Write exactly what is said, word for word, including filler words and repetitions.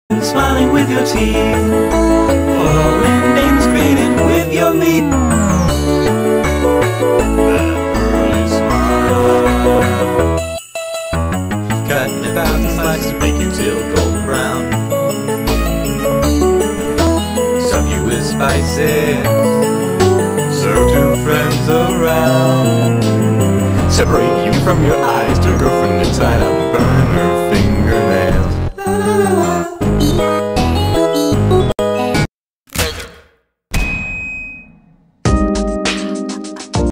Smiling with your teeth, following names created with your meat. That early smile, cutting a thousand slices to make you till golden brown. Stuff you with spices, serve two friends around. Separate you from your eyes, to a girlfriend inside, I'm burning her.